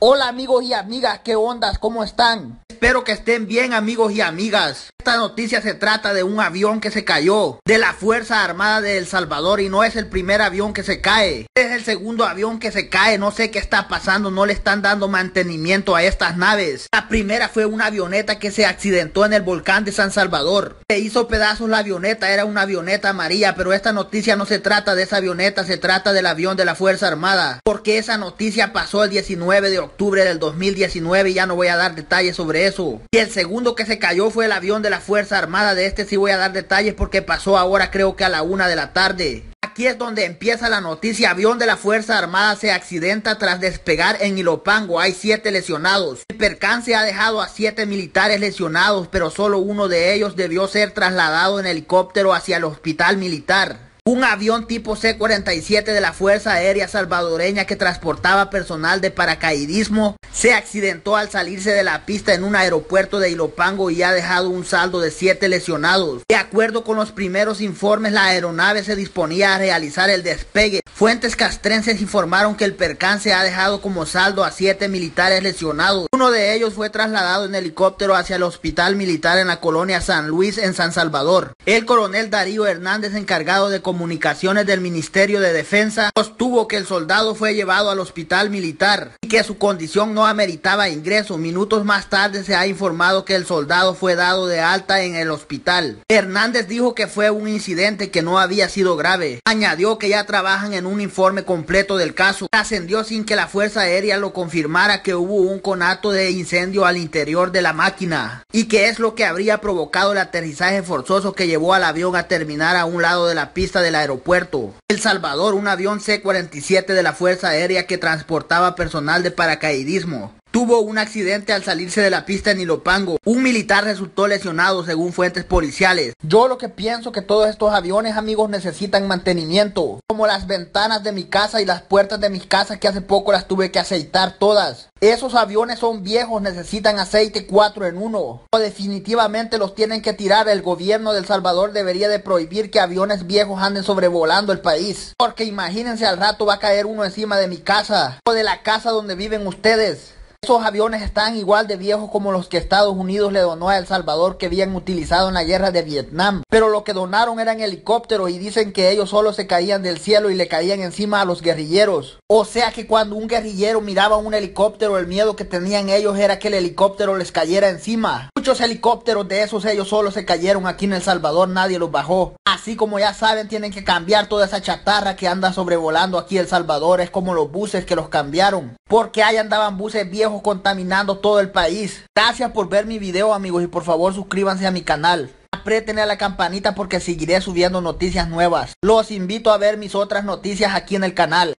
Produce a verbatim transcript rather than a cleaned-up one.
Hola amigos y amigas, ¿qué ondas? ¿Cómo están? Espero que estén bien amigos y amigas. Esta noticia se trata de un avión que se cayó de la Fuerza Armada de El Salvador y no es el primer avión que se cae. Es el segundo avión que se cae, no sé qué está pasando, no le están dando mantenimiento a estas naves. La primera fue una avioneta que se accidentó en el volcán de San Salvador. Se hizo pedazos la avioneta, era una avioneta amarilla, pero esta noticia no se trata de esa avioneta, se trata del avión de la Fuerza Armada. Porque esa noticia pasó el diecinueve de octubre del dos mil diecinueve y ya no voy a dar detalles sobre eso. Y el segundo que se cayó fue el avión de la Fuerza Armada, de este sí voy a dar detalles porque pasó ahora creo que a la una de la tarde. Aquí es donde empieza la noticia. Avión de la Fuerza Armada se accidenta tras despegar en Ilopango. Hay siete lesionados. El percance ha dejado a siete militares lesionados, pero solo uno de ellos debió ser trasladado en helicóptero hacia el hospital militar. Un avión tipo C cuarenta y siete de la Fuerza Aérea Salvadoreña que transportaba personal de paracaidismo se accidentó al salirse de la pista en un aeropuerto de Ilopango y ha dejado un saldo de siete lesionados. De acuerdo con los primeros informes, la aeronave se disponía a realizar el despegue. Fuentes castrenses informaron que el percance ha dejado como saldo a siete militares lesionados. Uno de ellos fue trasladado en helicóptero hacia el hospital militar en la colonia San Luis en San Salvador. El coronel Darío Hernández, encargado de comunicaciones del Ministerio de Defensa, sostuvo que el soldado fue llevado al hospital militar y que su condición no ameritaba ingreso. Minutos más tarde se ha informado que el soldado fue dado de alta en el hospital. Hernández dijo que fue un incidente que no había sido grave. Añadió que ya trabajan en un informe completo del caso. Trascendió sin que la Fuerza Aérea lo confirmara que hubo un conato de incendio al interior de la máquina y que es lo que habría provocado el aterrizaje forzoso que llevó al avión a terminar a un lado de la pista del aeropuerto. El Salvador, un avión C cuarenta y siete de la Fuerza Aérea que transportaba personal de paracaidismo, tuvo un accidente al salirse de la pista en Ilopango. Un militar resultó lesionado según fuentes policiales. Yo lo que pienso que todos estos aviones, amigos, necesitan mantenimiento. Como las ventanas de mi casa y las puertas de mis casas que hace poco las tuve que aceitar todas. Esos aviones son viejos, necesitan aceite cuatro en uno. O definitivamente los tienen que tirar. El gobierno de El Salvador debería de prohibir que aviones viejos anden sobrevolando el país. Porque imagínense, al rato va a caer uno encima de mi casa o de la casa donde viven ustedes. Esos aviones están igual de viejos como los que Estados Unidos le donó a El Salvador que habían utilizado en la guerra de Vietnam. Pero lo que donaron eran helicópteros y dicen que ellos solo se caían del cielo y le caían encima a los guerrilleros. O sea que cuando un guerrillero miraba un helicóptero, el miedo que tenían ellos era que el helicóptero les cayera encima. Muchos helicópteros de esos ellos solo se cayeron aquí en El Salvador, nadie los bajó. Así como ya saben, tienen que cambiar toda esa chatarra que anda sobrevolando aquí El Salvador. Es como los buses que los cambiaron. Porque ahí andaban buses viejos contaminando todo el país. Gracias por ver mi video, amigos, y por favor suscríbanse a mi canal. Aprieten a la campanita porque seguiré subiendo noticias nuevas. Los invito a ver mis otras noticias aquí en el canal.